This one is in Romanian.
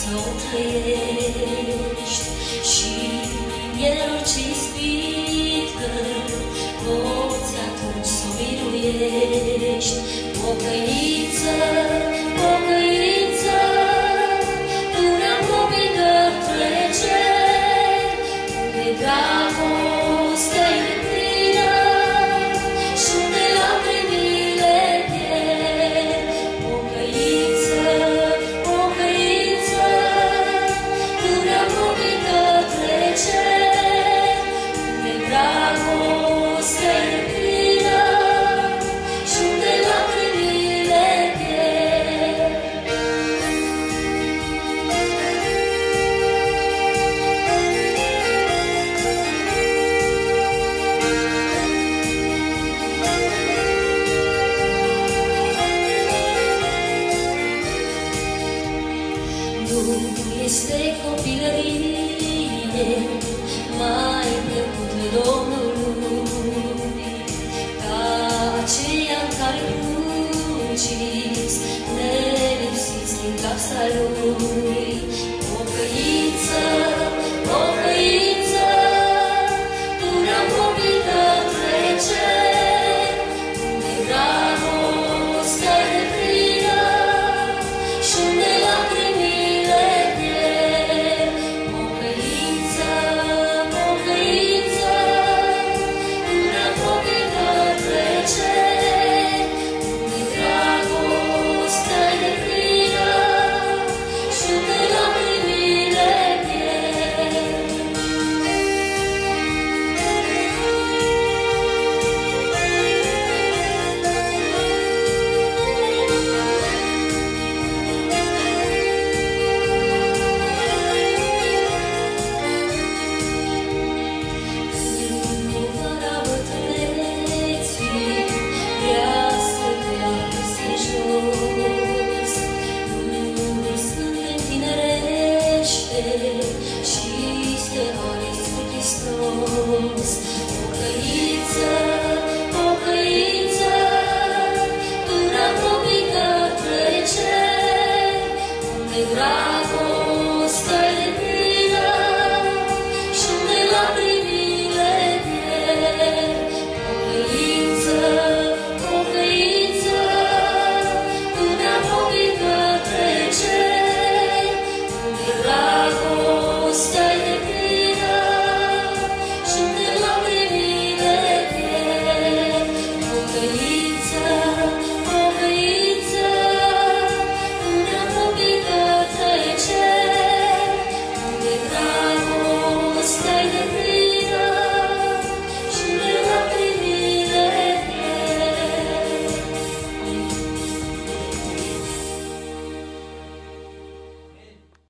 să o trăiești și el ce ispită poți atunci să o biruiești. Pocăință, pocăință, durea mobilă trece, unde dragostea e plină și unde lacrimile pierd. Pocăință, pocăință, durea mobilă trece, unde dragostea e plină și unde lacrimile pierd. Nu este copilărie mai plăcută Domnului ca aceea în care pruncii